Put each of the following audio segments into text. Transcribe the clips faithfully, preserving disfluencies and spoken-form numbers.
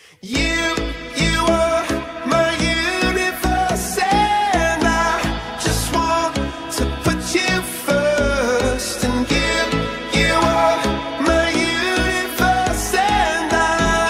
You, you are my universe, and I just want to put you first. And you, you are my universe, and I.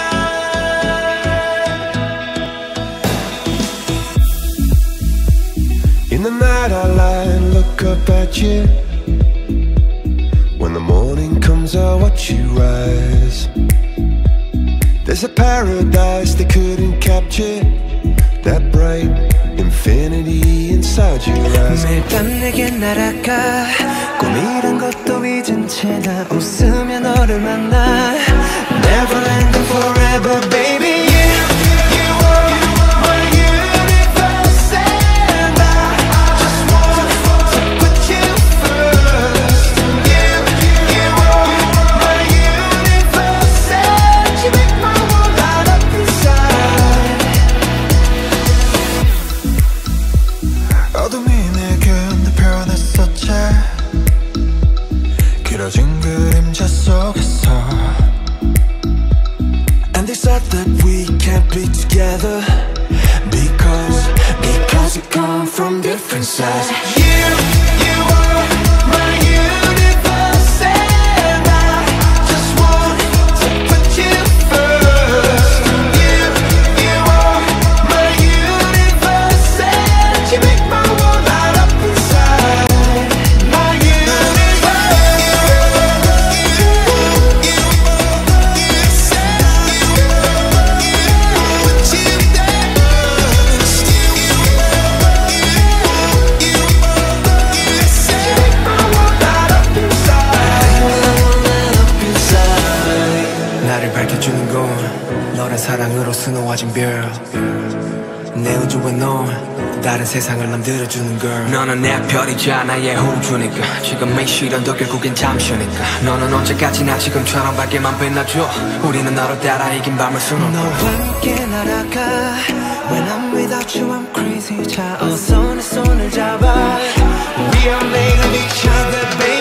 In the night I lie and look up at you. When the morning comes I watch you rise. There's a paradise they couldn't capture, that bright infinity inside your eyes. 매일 밤 내게 날아가 꿈이란 것도 잊은 채 나 웃으며 너를 만나. Never ending forever baby. 어둠이 내겐 내 변했었지. 길어진 그림자 속에서. And they said that we can't be together Because, because we come from different sides. You, you are my universe, and I just want to put you first. You, you are my universe, and you make my world light up inside. My 나를 밝혀주는 건 너란 사랑으로 수놓아진 별. 내 우주에 넌 다른 세상을 만들어주는 걸. 너는 내 별이자 나의 우주니까. 지금의 시련도 결국엔 잠시니까. 너는 언제까지나 지금처럼 밝게만 빛나줘. 우리는 너로 따라 이긴 밤을 수놓고. 너와 함께 날아가. When I'm without you I'm crazy. 자 어서 내 손을 잡아. We are made of each other baby.